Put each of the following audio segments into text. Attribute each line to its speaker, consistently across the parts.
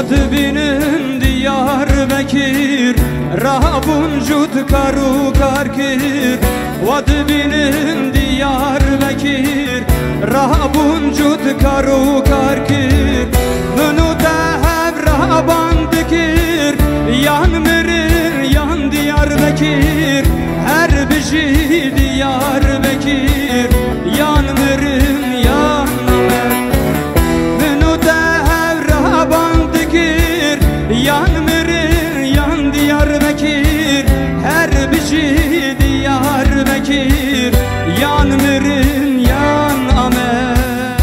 Speaker 1: Vatbinin Diyarbakır Rahabuncud karu karkir Vatbinin Diyarbakır Rahabuncud karu karkir Nunu dehev rahabandikir Yan mirir yan Diyarbakır Her bişi Diyarbakır Yan mirin yan Nunu dehev rahabandikir Yan mirir yan Diyarbakır Her bişi Diyarbakır Yan mirin yan amer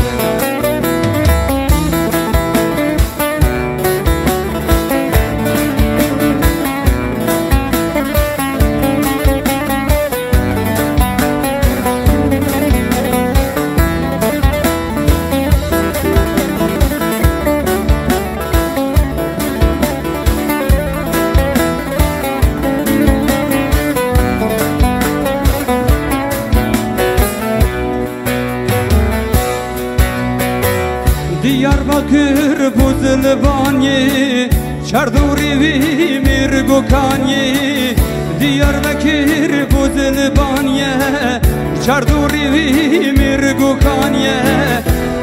Speaker 1: Diyarbakır buzulbanye Çarduri vi mirgukanye Diyarbakır buzulbanye Çarduri vi mirgukanye